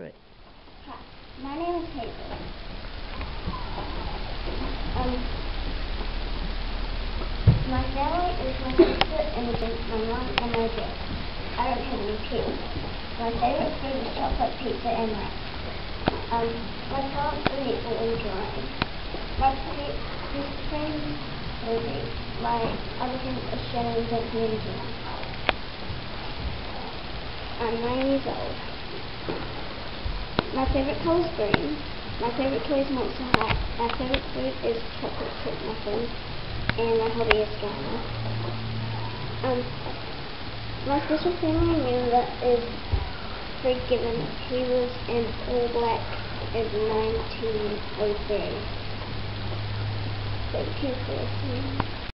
3. Hi, my name is Hazel. My family is my sister, Imogen, my mom, and my dad. I don't have any kids. My favorite food is chocolate pizza and rice. My talents are knitting and drawing. My friends movie. My other friends are Shannon, Benson, and John. I'm 9 years old. My favorite color is green. My favorite toy is Monster High. My favorite food is chocolate chip muffins. And my hobby is drawing. My special family member is Fred Gibbon. He was in All Black in 1903. Thank you for listening.